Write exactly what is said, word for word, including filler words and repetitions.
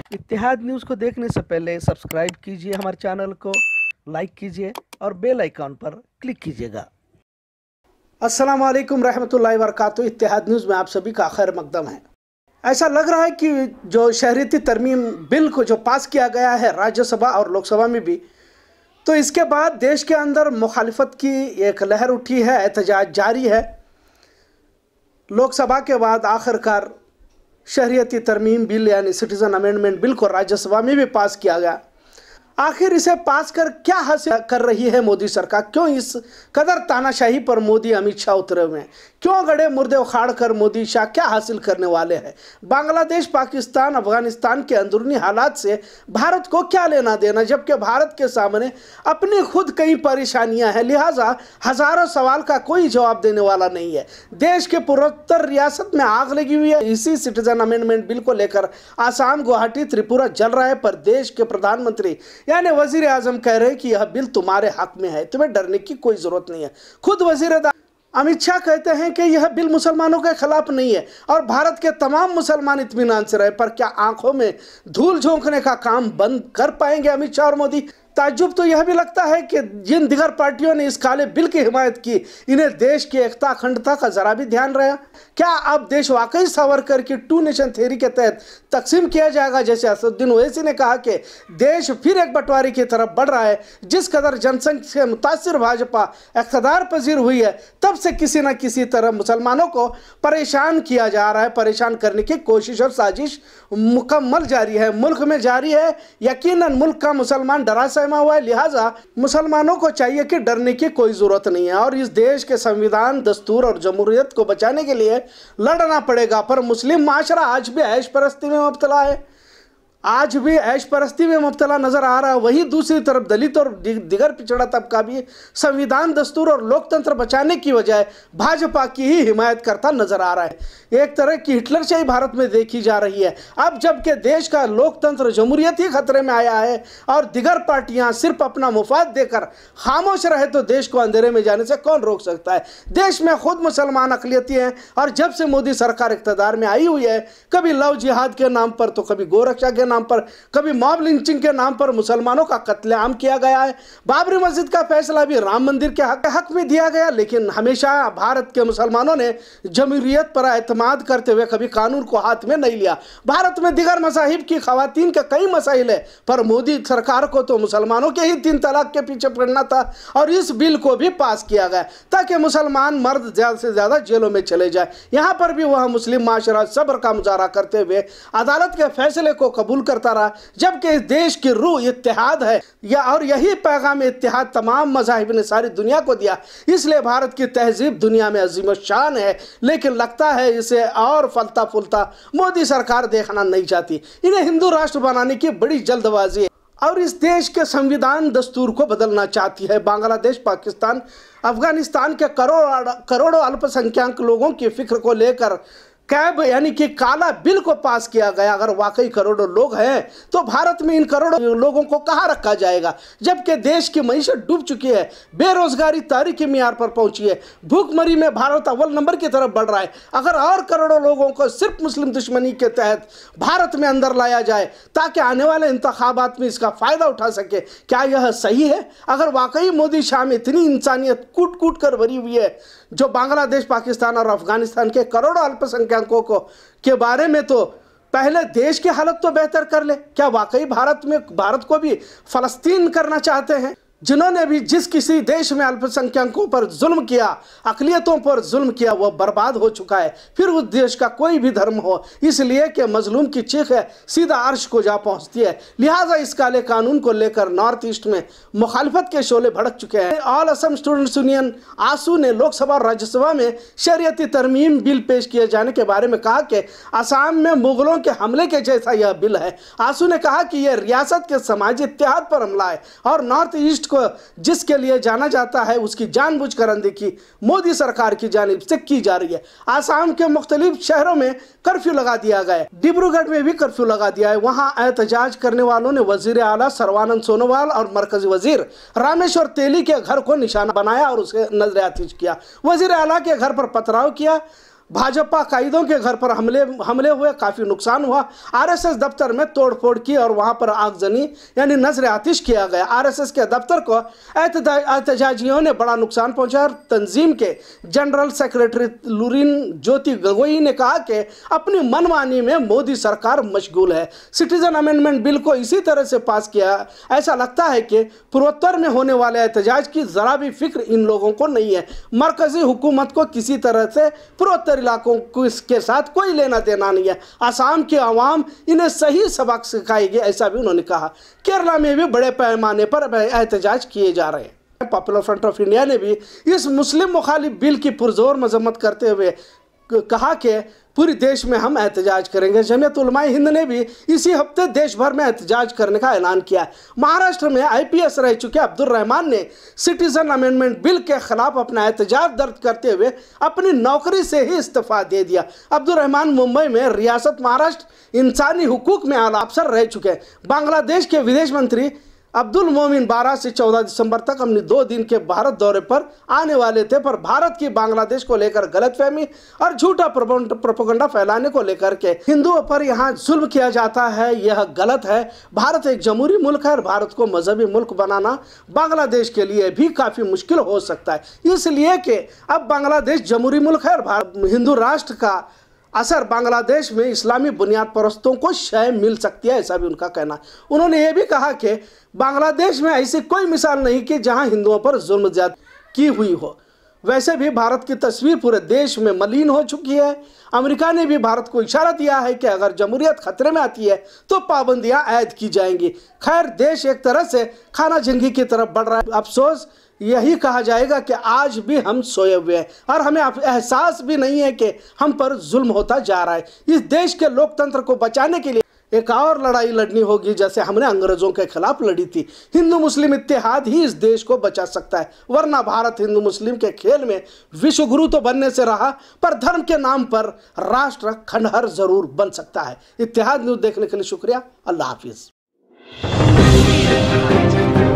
इत्तेहाद news को देखने से पहले सब्सक्राइब कीजिए हमारे चैनल को, लाइक कीजिए और बेल आइकॉन पर क्लिक कीजिएगा। अस्सलाम वालेकुम रहमतुल्लाहि व बरकातुहू। इत्तेहाद न्यूज़ में आप सभी का खैर मकदम है। ऐसा लग रहा है कि जो शहरियती तरमीम बिल को जो पास किया गया है राज्यसभा और लोकसभा में भी, तो इसके बाद देश के अंदर मुखालिफत की एक लहर उठी है, एहतजाज जारी है। लोकसभा के बाद आखिरकार शहरियती तरमीम बिल यानी सिटीज़न अमेंडमेंट बिल को राज्यसभा में भी पास किया गया। आखिर इसे पास कर क्या हासिल कर रही है मोदी सरकार? क्यों इस कदर तानाशाही पर मोदी अमित शाह उतरे हुए हैं? क्यों गड़े मुर्दे उखाड़ कर मोदी शाह क्या हासिल करने वाले हैं? बांग्लादेश, पाकिस्तान, अफगानिस्तान के अंदरूनी हालात से भारत को क्या लेना देना, जबकि भारत के सामने अपनी खुद कई परेशानियां हैं। लिहाजा हजारों सवाल का कोई जवाब देने वाला नहीं है। देश के पूर्वोत्तर रियासत में आग लगी हुई है। इसी सिटीजन अमेंडमेंट बिल को लेकर आसाम, गुवाहाटी, त्रिपुरा जल रहा है, पर देश के प्रधानमंत्री यानी वजीर आजम कह रहे हैं कि यह बिल तुम्हारे हक में है, तुम्हें डरने की कोई जरूरत नहीं है। खुद वजीर अमित शाह कहते हैं कि यह बिल मुसलमानों के खिलाफ नहीं है और भारत के तमाम मुसलमान इत्मीनान से रहे। पर क्या आंखों में धूल झोंकने का काम बंद कर पाएंगे अमित शाह और मोदी? ताज्जुब तो यह भी लगता है कि जिन दिगर पार्टियों ने इस काले बिल की हिमायत की, इन्हें देश की एकता अखंडता का जरा भी ध्यान रहा? क्या अब देश वाकई सावरकर की टू नेशन थ्योरी के तहत तकसीम किया जाएगा? जैसे असदुद्दीन ओवैसी ने कहा कि देश फिर एक बंटवारे की तरफ बढ़ रहा है। जिस कदर जनसंख्या से मुतासिर भाजपा इख्तिदार पजीर हुई है, तब से किसी न किसी तरह मुसलमानों को परेशान किया जा रहा है। परेशान करने की कोशिश और साजिश मुकम्मल जारी है, मुल्क में जारी है। यकीनन मुल्क का मुसलमान डरा हुआ है, लिहाजा मुसलमानों को चाहिए कि डरने की कोई जरूरत नहीं है और इस देश के संविधान, दस्तूर और जमहूरियत को बचाने के लिए लड़ना पड़ेगा। पर मुस्लिम माशरा आज भी ऐश परस्ती में मुब्तला है, आज भी ऐश परस्ती में मुब्तला नजर आ रहा है। वही दूसरी तरफ दलित और दिगर पिछड़ा तबका भी संविधान, दस्तूर और लोकतंत्र बचाने की बजाय भाजपा की ही हिमायत करता नजर आ रहा है। एक तरह की हिटलरशाही भारत में देखी जा रही है। अब जबकि देश का लोकतंत्र, जमहूरियत ही खतरे में आया है और दिगर पार्टियां सिर्फ अपना मुफाद देकर खामोश रहे, तो देश को अंधेरे में जाने से कौन रोक सकता है? देश में खुद मुसलमान अकलियती हैं और जब से मोदी सरकार इख्तियार में आई हुई है, कभी लव जिहाद के नाम पर, तो कभी गोरक्षा के नाम पर, कभी मॉब लिंचिंग के नाम पर मुसलमानों का कत्लेआम किया गया है। बाबरी मस्जिद का फैसला भी राम मंदिर के हक, हक में दिया गया, लेकिन हमेशा भारत के मुसलमानों ने जमहूरियत पर एतमाद करते हुए कभी कानून को हाथ में नहीं लिया। भारत में दिगर मज़ाहिब की खवातीन के कई मसाइल है, पर मोदी सरकार को तो मुसलमानों के ही तीन तलाक के पीछे पड़ना था और इस बिल को भी पास किया गया ताकि मुसलमान मर्द ज्यादा से ज्यादा जेलों में चले जाए। यहाँ पर भी वह मुस्लिम माशरा सब्र का मुजाहरा करते हुए अदालत के फैसले को कबूल करता रहा, जबकि इस देश की रूह इत्तेहाद है या और यही पैगाम इत्तेहाद तमाम मज़ाहिब ने सारी दुनिया को दिया। इसलिए भारत की तहजीब दुनिया में अजीम शान है, लेकिन लगता है इसे और फलता फुलता मोदी सरकार देखना नहीं चाहती। इन्हें हिंदू राष्ट्र बनाने की बड़ी जल्दबाजी है और इस देश के संविधान, दस्तूर को बदलना चाहती है। बांग्लादेश, पाकिस्तान, अफगानिस्तान के करोड़ों करोड़ों अल्पसंख्यक लोगों की फिक्र को लेकर कैब यानी कि काला बिल को पास किया गया। अगर वाकई करोड़ों लोग हैं तो भारत में इन करोड़ों लोगों को कहां रखा जाएगा, जबकि देश की मईशत डूब चुकी है, बेरोजगारी तारीखी मियार पर पहुंची है, भूखमरी में भारत अव्वल नंबर की तरफ बढ़ रहा है। अगर और करोड़ों लोगों को सिर्फ मुस्लिम दुश्मनी के तहत भारत में अंदर लाया जाए ताकि आने वाले इंतखाबात में इसका फायदा उठा सके, क्या यह सही है? अगर वाकई मोदी शाह में इतनी इंसानियत कूट कूट कर भरी हुई है, जो बांग्लादेश, पाकिस्तान और अफगानिस्तान के करोड़ों अल्पसंख्यकों को के बारे में, तो पहले देश की हालत तो बेहतर कर ले। क्या वाकई भारत में भारत को भी फलस्तीन करना चाहते हैं? जिन्होंने भी जिस किसी देश में अल्पसंख्यकों पर जुल्म किया, अकलियतों पर जुल्म किया, वह बर्बाद हो चुका है, फिर उस देश का कोई भी धर्म हो, इसलिए कि मजलूम की चीख है सीधा अर्श को जा पहुंचती है। लिहाजा इस काले कानून को लेकर नॉर्थ ईस्ट में मुखालफत के शोले भड़क चुके हैं। All Assam students union AASU ने लोकसभा और राज्यसभा में शरीयती तरमीम बिल पेश किए जाने के बारे में कहा कि आसाम में मुगलों के हमले के जैसा यह बिल है। आसू ने कहा कि यह रियासत के समाजी इत्तेहाद पर हमला है और नॉर्थ ईस्ट को जिसके लिए जाना जाता है उसकी जानबूझकर अनदेखी मोदी सरकार की जानिब से की जा रही है। आसाम के मुख्तलिफ शहरों में कर्फ्यू लगा दिया गया है, डिब्रूगढ़ में भी कर्फ्यू लगा दिया है। वहां एहतजाज करने वालों ने वजीर आला सर्बानंद सोनोवाल और मरकजी वजीर रामेश्वर तेली के घर को निशाना बनाया और उसे नजरअंदाज किया। वजीर आला के घर पर पथराव किया भाजपा कायदों के घर पर हमले हमले हुए, काफ़ी नुकसान हुआ। आरएसएस दफ्तर में तोड़फोड़ की और वहां पर आगजनी यानी नजर आतिश किया गया। आरएसएस के दफ्तर को एहतजाजियों ने बड़ा नुकसान पहुंचा। तंजीम के जनरल सेक्रेटरी लुरिन ज्योति गोगोई ने कहा कि अपनी मनमानी में मोदी सरकार मशगूल है। सिटीजन अमेंडमेंट बिल को इसी तरह से पास किया, ऐसा लगता है कि पूर्वोत्तर में होने वाले एहतजाज की जरा भी फिक्र इन लोगों को नहीं है। मरकजी हुकूमत को किसी तरह से पूर्वोत्तर इलाकों के साथ कोई लेना देना नहीं है। असम के अवाम इन्हें सही सबक सिखाएगी, ऐसा भी उन्होंने कहा। केरला में भी बड़े पैमाने पर एहतजाज किए जा रहे हैं। पॉपुलर फ्रंट ऑफ इंडिया ने भी इस मुस्लिम मुखालिफ बिल की पुरजोर मजम्मत करते हुए कहा कि पूरे देश में हम एहतजाज करेंगे। जमीयत उलमाए हिंद ने भी इसी हफ्ते देश भर में एहतजाज करने का ऐलान किया। महाराष्ट्र में आईपीएस रह चुके अब्दुल रहमान ने सिटीजन अमेंडमेंट बिल के खिलाफ अपना एहतजाज दर्ज करते हुए अपनी नौकरी से ही इस्तीफा दे दिया। अब्दुल रहमान मुंबई में रियासत महाराष्ट्र इंसानी हुकूक में आला अफसर रह चुके। बांग्लादेश के विदेश मंत्री अब्दुल मोमिन बारह से चौदह दिसंबर तक अपने दो दिन के भारत दौरे पर आने वाले थे, पर भारत की बांग्लादेश को लेकर गलतफहमी और झूठा प्रोपेगेंडा फैलाने को लेकर के हिंदुओं पर यहाँ जुल्म किया जाता है, यह गलत है। भारत एक जमहूरी मुल्क है और भारत को मजहबी मुल्क बनाना बांग्लादेश के लिए भी काफ़ी मुश्किल हो सकता है, इसलिए कि अब बांग्लादेश जमहूरी मुल्क है और भारत हिंदू राष्ट्र का असर बांग्लादेश में इस्लामी बुनियाद परस्तों को शय मिल सकती है, ऐसा भी उनका कहना। उन्होंने ये भी कहा कि बांग्लादेश में ऐसी कोई मिसाल नहीं कि जहां हिंदुओं पर जुल्म ज्यादती की हुई हो। वैसे भी भारत की तस्वीर पूरे देश में मलिन हो चुकी है। अमेरिका ने भी भारत को इशारा दिया है कि अगर जमहूरियत खतरे में आती है तो पाबंदियां आयद की जाएंगी। खैर, देश एक तरह से खाना जंगी की तरफ बढ़ रहा है। अफसोस यही कहा जाएगा कि आज भी हम सोए हुए हैं और हमें एहसास भी नहीं है कि हम पर जुल्म होता जा रहा है। इस देश के लोकतंत्र को बचाने के लिए एक और लड़ाई लड़नी होगी, जैसे हमने अंग्रेजों के खिलाफ लड़ी थी। हिंदू मुस्लिम इत्तेहाद ही इस देश को बचा सकता है, वरना भारत हिंदू मुस्लिम के खेल में विश्वगुरु तो बनने से रहा, पर धर्म के नाम पर राष्ट्र खंडहर जरूर बन सकता है। इत्तेहाद न्यूज़ देखने के लिए शुक्रिया। अल्लाह हाफिज।